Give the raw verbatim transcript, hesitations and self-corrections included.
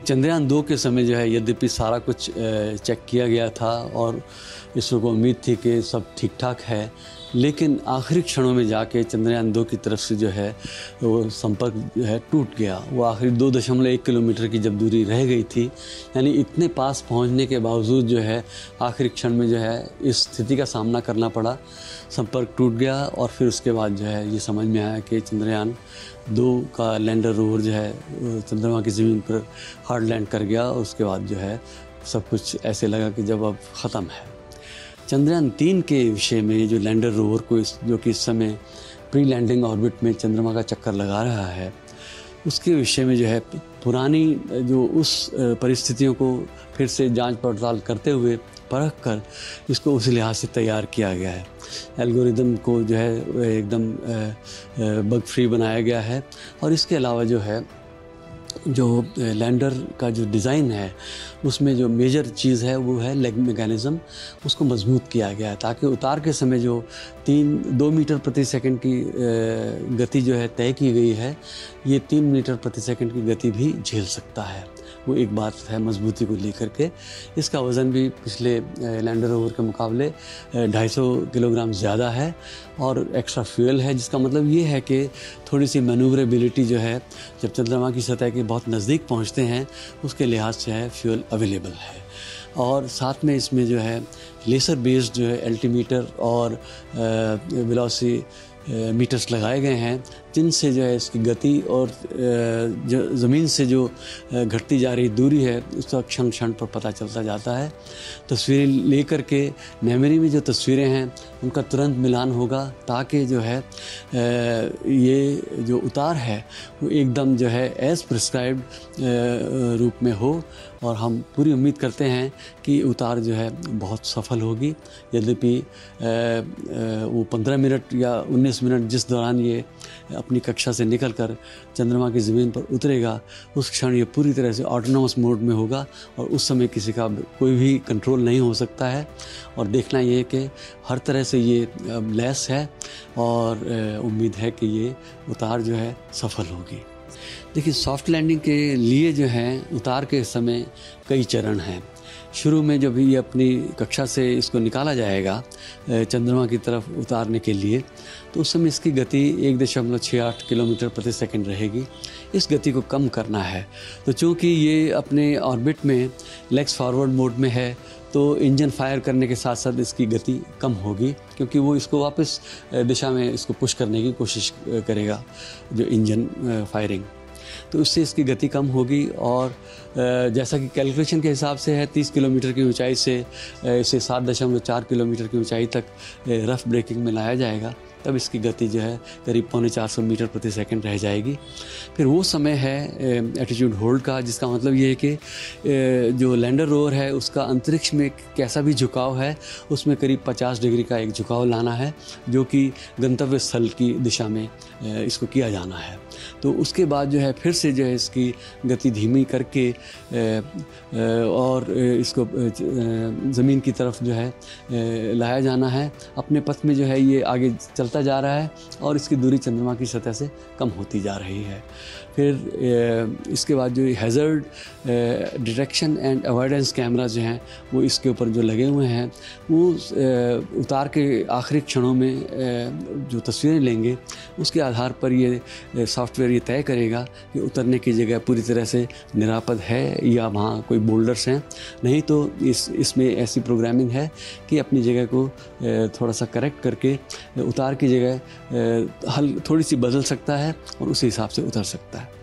चंद्रयान दो के समय जो है यद्यपि सारा कुछ चेक किया गया था और इसरो को उम्मीद थी कि सब ठीक ठाक है, लेकिन आखिरी क्षणों में जाके चंद्रयान दो की तरफ से जो है वो संपर्क जो है टूट गया। वो आखिरी दो दशमलव एक किलोमीटर की जब दूरी रह गई थी, यानी इतने पास पहुंचने के बावजूद जो है आखिरी क्षण में जो है इस स्थिति का सामना करना पड़ा, संपर्क टूट गया। और फिर उसके बाद जो है ये समझ में आया कि चंद्रयान दो का लैंडर रोवर जो है चंद्रमा की ज़मीन पर हार्ड लैंड कर गया। और उसके बाद जो है सब कुछ ऐसे लगा कि जब अब ख़त्म है। चंद्रयान तीन के विषय में जो लैंडर रोवर को इस जो कि इस समय प्री लैंडिंग ऑर्बिट में चंद्रमा का चक्कर लगा रहा है, उसके विषय में जो है पुरानी जो उस परिस्थितियों को फिर से जांच पड़ताल करते हुए परख कर इसको उस लिहाज से तैयार किया गया है। एल्गोरिदम को जो है एकदम बग फ्री बनाया गया है। और इसके अलावा जो है जो लैंडर का जो डिज़ाइन है उसमें जो मेजर चीज़ है वो है लेग मैकेनिज़्म, उसको मजबूत किया गया है ताकि उतार के समय जो तीन दो मीटर प्रति सेकंड की गति जो है तय की गई है, ये तीन मीटर प्रति सेकंड की गति भी झेल सकता है। वो एक बात है मजबूती को लेकर के। इसका वज़न भी पिछले लैंडर रोवर के मुकाबले ढाई सौ किलोग्राम ज़्यादा है और एक्स्ट्रा फ्यूल है, जिसका मतलब ये है कि थोड़ी सी मैनूवरेबिलिटी जो है जब चंद्रमा की सतह के बहुत नज़दीक पहुंचते हैं उसके लिहाज से है फ्यूल अवेलेबल है। और साथ में इसमें जो है लेसर बेस्ड जो है एल्टीमीटर और वेलोसिटी मीटर्स लगाए गए हैं, जिनसे जो है इसकी गति और जो ज़मीन से जो घटती जा रही दूरी है उसका क्षण क्षण पर पता चलता जाता है। तस्वीरें लेकर के मेमोरी में जो तस्वीरें हैं उनका तुरंत मिलान होगा ताकि जो है ये जो उतार है वो एकदम जो है एज़ प्रिस्क्राइब्ड रूप में हो। और हम पूरी उम्मीद करते हैं कि उतार जो है बहुत सफल होगी। यद्यपि वो पंद्रह मिनट या उन्नीस मिनट जिस दौरान ये अपनी कक्षा से निकलकर चंद्रमा की ज़मीन पर उतरेगा, उस क्षण ये पूरी तरह से ऑटोनोमस मोड में होगा और उस समय किसी का कोई भी कंट्रोल नहीं हो सकता है। और देखना ये है कि हर तरह से ये लैस है और उम्मीद है कि ये उतार जो है सफल होगी। देखिए, सॉफ्ट लैंडिंग के लिए जो है उतार के समय कई चरण हैं। शुरू में जब ये अपनी कक्षा से इसको निकाला जाएगा चंद्रमा की तरफ उतारने के लिए, तो उस समय इसकी गति एक दशमलव छः आठ किलोमीटर प्रति सेकंड रहेगी। इस गति को कम करना है, तो चूँकि ये अपने ऑर्बिट में लेग्स फॉरवर्ड मोड में है तो इंजन फायर करने के साथ साथ इसकी गति कम होगी, क्योंकि वो इसको वापस दिशा में इसको पुश करने की कोशिश करेगा जो इंजन फायरिंग, तो उससे इसकी गति कम होगी। और जैसा कि कैलकुलेशन के हिसाब से है तीस किलोमीटर की ऊंचाई से इसे सात दशमलव चार किलोमीटर की ऊंचाई तक रफ ब्रेकिंग में लाया जाएगा, तब इसकी गति जो है करीब पौने चार सौ मीटर प्रति सेकंड रह जाएगी। फिर वो समय है एटीट्यूड होल्ड का, जिसका मतलब ये है कि जो लैंडर रोवर है उसका अंतरिक्ष में कैसा भी झुकाव है उसमें करीब पचास डिग्री का एक झुकाव लाना है, जो कि गंतव्य स्थल की दिशा में इसको किया जाना है। तो उसके बाद जो है फिर से जो है इसकी गति धीमी करके और इसको ज़मीन की तरफ जो है लाया जाना है। अपने पथ में जो है ये आगे चलता जा रहा है और इसकी दूरी चंद्रमा की सतह से कम होती जा रही है। फिर इसके बाद जो hazard detection and avoidance camera जो हैं वो इसके ऊपर जो लगे हुए हैं, वो उतार के आखिरी क्षणों में जो तस्वीरें लेंगे उसके आधार पर ये सॉफ्टवेयर ये तय करेगा कि उतरने की जगह पूरी तरह से निरापद है या वहाँ कोई बोल्डर्स हैं। नहीं तो इस इसमें ऐसी प्रोग्रामिंग है कि अपनी जगह को थोड़ा सा करेक्ट करके उतार की जगह हल थोड़ी सी बदल सकता है और उसी हिसाब से उतर सकता है।